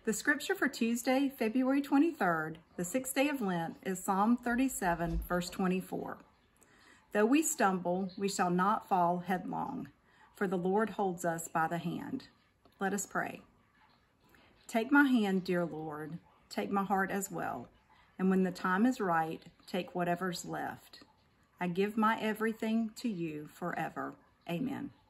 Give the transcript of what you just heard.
The scripture for Tuesday, February 23rd, the 6th day of Lent, is Psalm 37, verse 24. Though we stumble, we shall not fall headlong, for the Lord holds us by the hand. Let us pray. Take my hand, dear Lord, take my heart as well, and when the time is right, take whatever's left. I give my everything to you forever. Amen.